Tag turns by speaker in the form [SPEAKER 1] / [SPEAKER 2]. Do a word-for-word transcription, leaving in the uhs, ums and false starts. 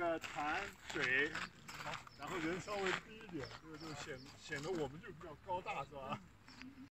[SPEAKER 1] 个船水，然后人稍微低一点，这个就显显得我们就比较高大，是吧？